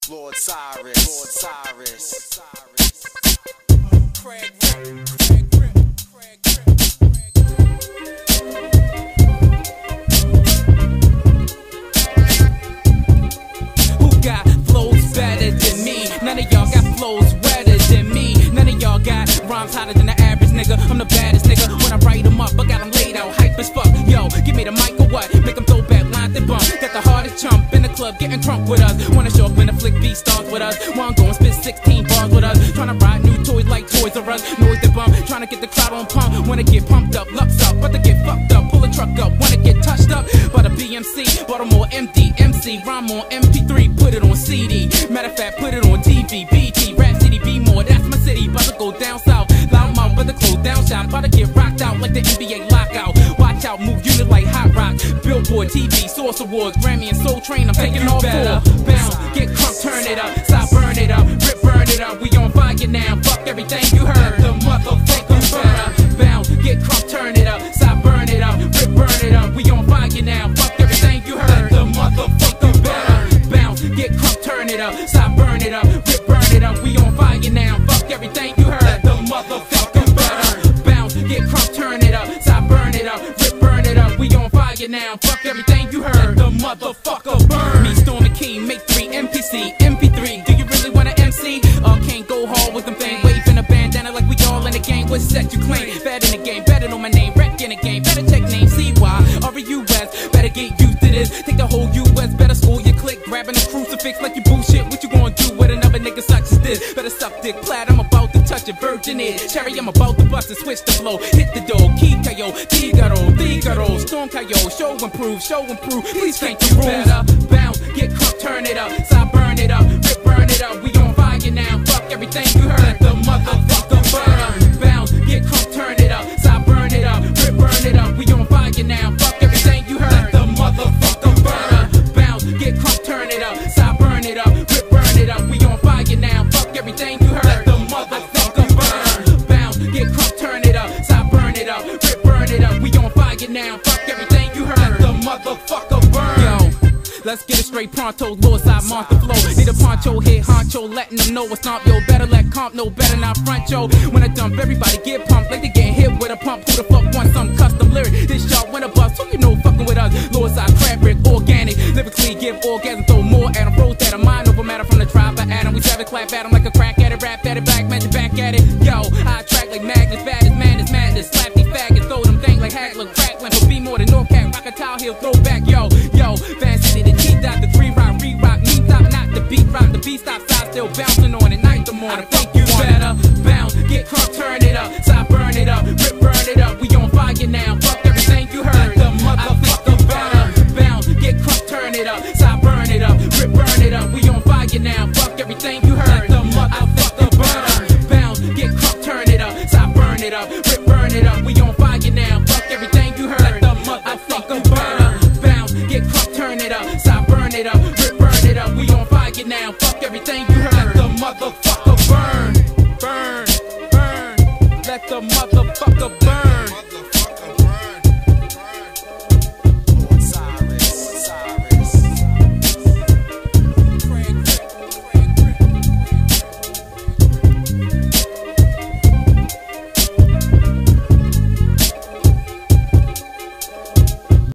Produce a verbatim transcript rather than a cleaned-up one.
Lord Cyrus, Lord Cyrus. Craig Rip, Craig Rip, Craig Rip, Who got flows better than me? None of y'all got flows wetter than me. None of y'all got rhymes hotter than the average nigga. I'm the baddest nigga. When I write them up, I got them laid out, hype as fuck. Yo, give me the mic or what? Make them throw back lines and bump. Got the hardest chump in the club, getting crunk with us. Wanna show up when the flick beat starts with us. While I'm going spit sixteen bars with us. Tryna ride new toys like Toys R Us. Noise the bump, tryna get the crowd on pump. Wanna get pumped up, lucks up, but to get fucked up. Pull a truck up, wanna get touched up by the B M C. Baltimore M D, M C, rhyme on M P three, put it on C D. Matter of fact, put it on T V, B T, Rap City, B more. That's my city, about to go down south. Loud mouth, but the close down shop. About to get rocked out like the N B A lockout. Watch out, move unit like Hot Rock. Billboard, T V, Source Awards, Grammy and Soul Train. I'm taking all four. Bounce, get crunk, turn it up, stop, burn it up, rip, burn it up. We on fire now, fuck everything you heard. The motherfucking burner. Bounce, get crunk, turn it up, stop, burn it up, rip, burn it up. We on fire now, fuck everything you heard. The motherfucking burner. Bounce, get crunk, turn it up, stop, burn it up, rip, burn it up. We on fire now, fuck everything you heard. The motherfucking burner. Bounce, get crunk, turn it up, stop, burn it up, rip, burn it up. We on fire now, fuck everything you heard. The motherfucker burn. Me, Storm the Key, make three M P C, M P three. Do you really wanna M C? Uh, can't go hard with them things. Waving a bandana like we all in the game. What set you claim? Better in the game, better know my name. Wreck in the game, better check name. C Y R E U S. Better get used to this. Take the whole U S. Better school your click. Grabbing a crucifix like you bullshit. What you gonna do with another nigga such as this? Better suck dick plat. I'm about to touch a virgin it. Cherry, I'm about to bust and switch the flow. Hit the door. Key Kayo, Figaro, Figaro, Storm Kayo. Show improve, show improve. Please thank you better. Bounce, get crunk, turn it up, stop, burn it up, rip, burn it up. We on fire now, fuck everything you heard. The motherfucker burner. Bounce, get crunk, turn it up, stop, burn it up, rip, burn it up. We on fire now, fuck everything you heard. The motherfucker burner. Bounce, get crunk, turn it up, stop, burn it up, rip, burn it up. We on fire now, fuck everything you heard. The motherfucker burner. Bounce, get crunk, turn it up, stop, burn it up, rip, burn it up. We on fire now, fuck everything you heard. The motherfucker burn. Yo, let's get it straight, Poncho, Lord side, monster flow. Need a Poncho hit, honcho, letting them know what's not. Yo, better let comp know, better not front, yo. When I dump, everybody get pumped like they getting hit with a pump. Who the fuck wants some custom lyric? This y'all win a bus, so you know fucking with us. Lord side, crab brick, organic, lyrically give orgasm, throw more at them. Rose that a mind over matter from the tribe of Adam. We savage, clap at them like a crack at it, rap at it, black magic back at it. Yo, I track like magnets, bad as madness, madness. Slap these faggots, throw them things like Hackler, crackling. But be more than North Cat, rock a towel heel, throw back, yo, yo. Van City, the T dot, the three rock, re rock, me stop, not the beat rock, the beat stop, side still bouncing on it, night the morning. I think you better bounce, get crunk, turn it up, stop, burn it up, rip, burn it up. We on fire now, fuck everything you heard. The motherfucker burner. Bounce, get crunk, turn it up, stop, burn it up, rip, burn it up. We on fire now, fuck everything you heard. The motherfucker burner. Bounce, get crunk, turn it up, stop, burn it up, rip, burn it up. We on fire now, fuck everything you heard. The motherfucker burner. Bounce, get crunk, turn it up, stop, burn it up, rip, burn it up. We on fire now, fuck everything you heard. The motherfucker